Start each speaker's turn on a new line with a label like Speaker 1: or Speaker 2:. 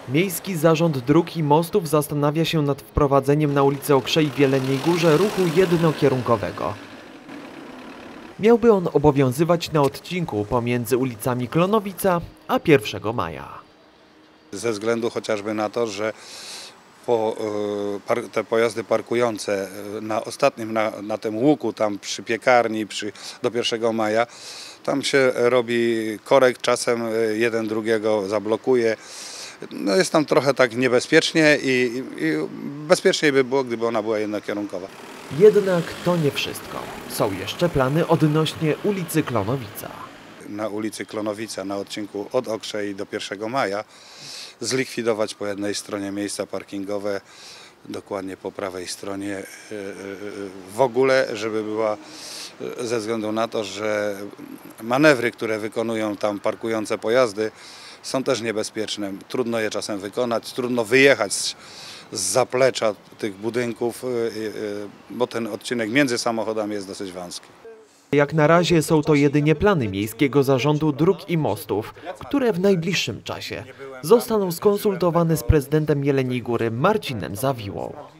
Speaker 1: Miejski Zarząd Dróg i Mostów zastanawia się nad wprowadzeniem na ulicy Okrzej w Jeleniej Górze ruchu jednokierunkowego. Miałby on obowiązywać na odcinku pomiędzy ulicami Klonowica a 1 Maja.
Speaker 2: Ze względu chociażby na to, że te pojazdy parkujące na ostatnim, na tym łuku, tam przy piekarni, do 1 Maja, tam się robi korek, czasem jeden drugiego zablokuje. No jest tam trochę tak niebezpiecznie i bezpieczniej by było, gdyby ona była jednokierunkowa.
Speaker 1: Jednak to nie wszystko. Są jeszcze plany odnośnie ulicy Klonowica.
Speaker 2: Na ulicy Klonowica, na odcinku od Okrzei do 1 Maja, zlikwidować po jednej stronie miejsca parkingowe, dokładnie po prawej stronie w ogóle, żeby była, ze względu na to, że manewry, które wykonują tam parkujące pojazdy, są też niebezpieczne. Trudno je czasem wykonać, trudno wyjechać z zaplecza tych budynków, bo ten odcinek między samochodami jest dosyć wąski.
Speaker 1: Jak na razie są to jedynie plany Miejskiego Zarządu Dróg i Mostów, które w najbliższym czasie zostaną skonsultowane z prezydentem Jeleniej Góry Marcinem Zawiłą.